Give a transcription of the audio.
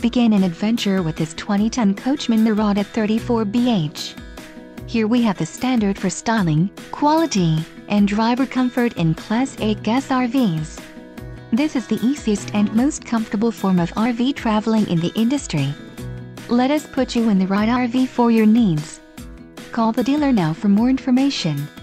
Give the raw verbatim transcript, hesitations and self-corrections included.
Begin an adventure with this twenty ten Coachmen Mirada thirty-four B H. Here we have the standard for styling, quality, and driver comfort in Class eight gas R Vs. This is the easiest and most comfortable form of R V traveling in the industry. Let us put you in the right R V for your needs. Call the dealer now for more information.